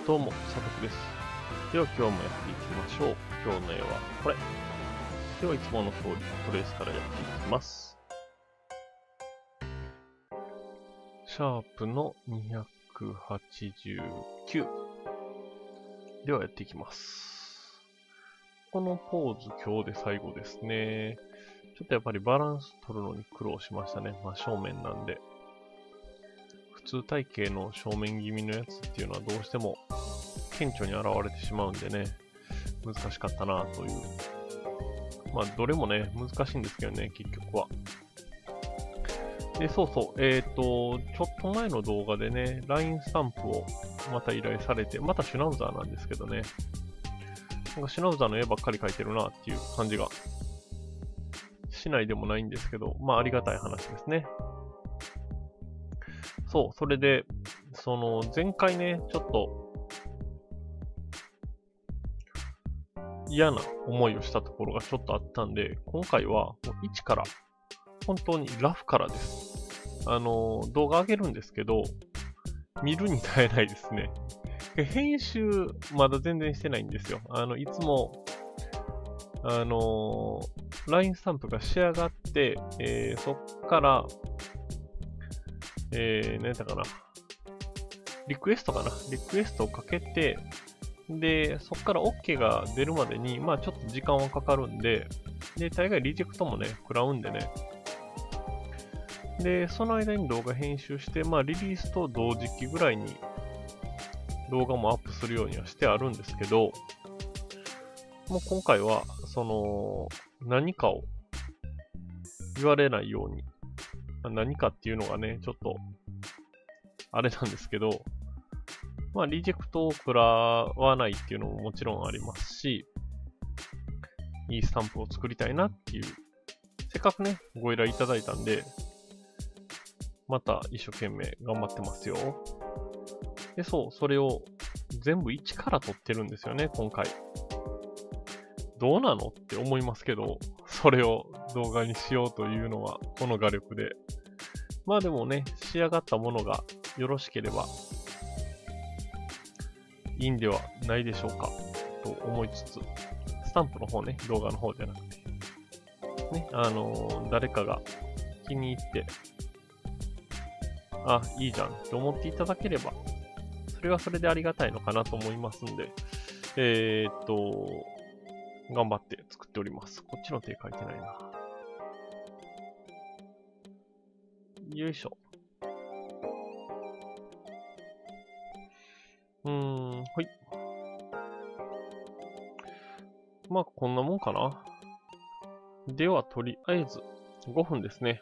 どうも、佐藤です。では今日もやっていきましょう。今日の絵はこれ。ではいつもの通りトレースからやっていきます。シャープの289。ではやっていきます。このポーズ今日で最後ですね。ちょっとやっぱりバランス取るのに苦労しましたね。正面なんで。普通体型の正面気味のやつっていうのはどうしても顕著に現れてしまうんでね、難しかったなという。どれもね、難しいんですけどね、結局は。で、そうそう、ちょっと前の動画でね、LINE スタンプをまた依頼されて、またシュナウザーなんですけどね、なんかシュナウザーの絵ばっかり描いてるなっていう感じがしないでもないんですけど、ありがたい話ですね。そう、それで、前回ね、ちょっと、嫌な思いをしたところがちょっとあったんで、今回はもう一から、本当にラフからです。動画上げるんですけど、見るに耐えないですね。編集、まだ全然してないんですよ。いつも、LINE スタンプが仕上がって、そっから、何やったかな。リクエストかな。リクエストをかけて、で、そっから OK が出るまでに、ちょっと時間はかかるんで、で、大概リジェクトもね、食らうんでね。で、その間に動画編集して、リリースと同時期ぐらいに動画もアップするようにはしてあるんですけど、もう今回は、何かを言われないように、何かっていうのがね、ちょっと、あれなんですけど、リジェクトを食らわないっていうのももちろんありますし、いいスタンプを作りたいなっていう、せっかくね、ご依頼いただいたんで、また一生懸命頑張ってますよ。で、そう、それを全部一から撮ってるんですよね、今回。どうなのって思いますけど、それを動画にしようというのは、この画力で。でもね、仕上がったものがよろしければ、いいんではないでしょうか、と思いつつ、スタンプの方ね、動画の方じゃなくて、ね、誰かが気に入って、いいじゃんって思っていただければ、それはそれでありがたいのかなと思いますんで、頑張って作っております。こっちの手書いてないな。よいしょ。はい。こんなもんかな。では、とりあえず、5分ですね。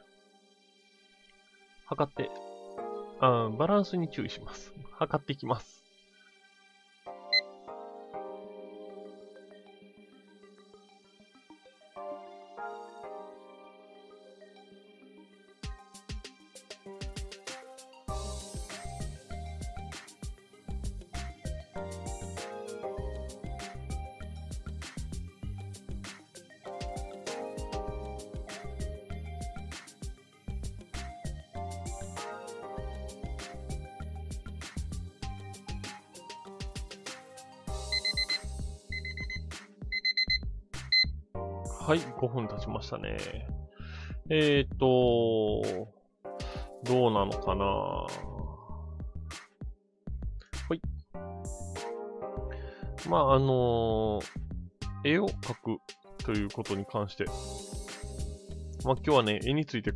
測って、バランスに注意します。測っていきます。はい、5分経ちましたね。どうなのかな。ほい。絵を描くということに関して、今日はね、絵について、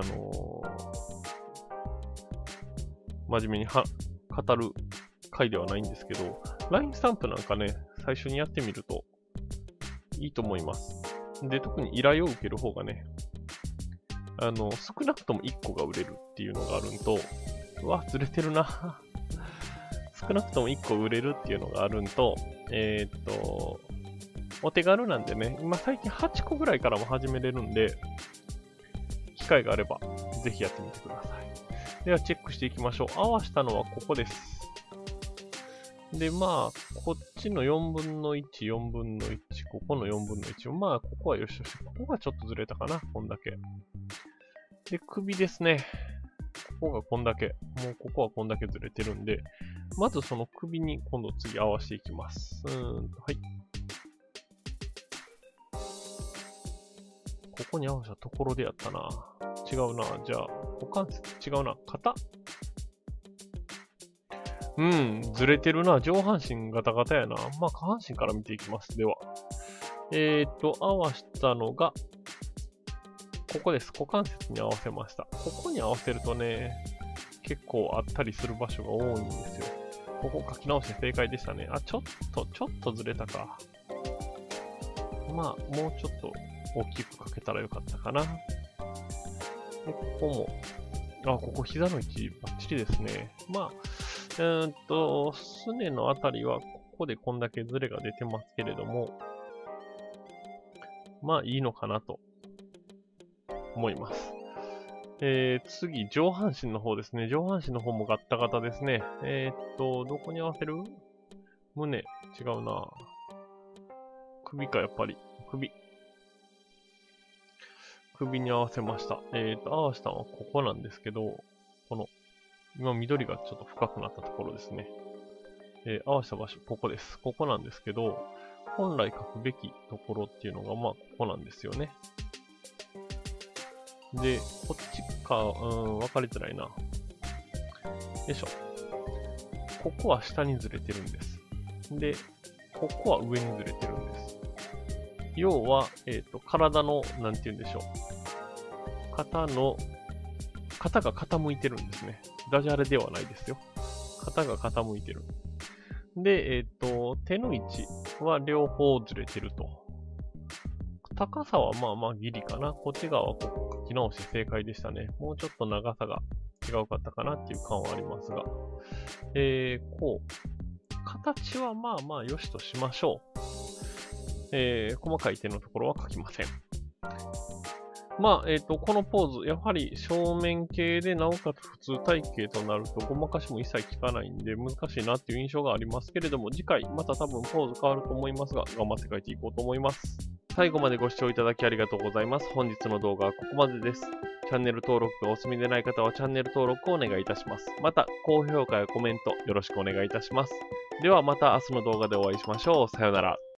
真面目に語る回ではないんですけど、LINE スタンプなんかね、最初にやってみるといいと思います。で、特に依頼を受ける方がね、少なくとも1個が売れるっていうのがあるんと、ずれてるな。少なくとも1個売れるっていうのがあるんと、お手軽なんでね、今最近8個ぐらいからも始めれるんで、機会があれば、ぜひやってみてください。では、チェックしていきましょう。合わしたのはここです。で、こっちの4分の1、4分の1、ここの4分の1。ここはよしよし。ここがちょっとずれたかな、こんだけ。で、首ですね。ここがこんだけ。もうここはこんだけずれてるんで、 まずその首に今度次合わせていきます。はい。ここに合わせたところでやったな。違うな。じゃあ、股関節違うな。肩ずれてるな。上半身ガタガタやな。まあ、下半身から見ていきます。では。合わしたのが、ここです。股関節に合わせました。ここに合わせるとね、結構あったりする場所が多いんですよ。ここ書き直して正解でしたね。ちょっとずれたか。まあ、もうちょっと大きく書けたらよかったかな。で、ここも、ここ膝の位置バッチリですね。まあ、すねのあたりは、ここでこんだけズレが出てますけれども、まあいいのかなと思います。次、上半身の方ですね。上半身の方もガッタガタですね。どこに合わせる？胸。違うな。首か、やっぱり。首に合わせました。合わせたのはここなんですけど、この、今緑がちょっと深くなったところですね。合わせた場所、ここです。ここなんですけど、本来書くべきところっていうのが、まあ、ここなんですよね。で、こっちか、分かりづらいな。よいしょ。ここは下にずれてるんです。で、ここは上にずれてるんです。要は、体の、なんて言うんでしょう。肩が傾いてるんですね。ダジャレではないですよ。肩が傾いてる。で、手の位置は両方ずれてると。高さはまあまあギリかな。こっち側はここ書き直して正解でしたね。もうちょっと長さが違うかったかなっていう感はありますが。こう。形はまあまあ良しとしましょう。細かい手のところは書きません。まあ、このポーズ、やはり正面形でなおかつ普通体型となるとごまかしも一切効かないんで難しいなっていう印象がありますけれども、次回また多分ポーズ変わると思いますが、頑張って書いていこうと思います。最後までご視聴いただきありがとうございます。本日の動画はここまでです。チャンネル登録がお済みでない方はチャンネル登録をお願いいたします。また、高評価やコメントよろしくお願いいたします。ではまた明日の動画でお会いしましょう。さよなら。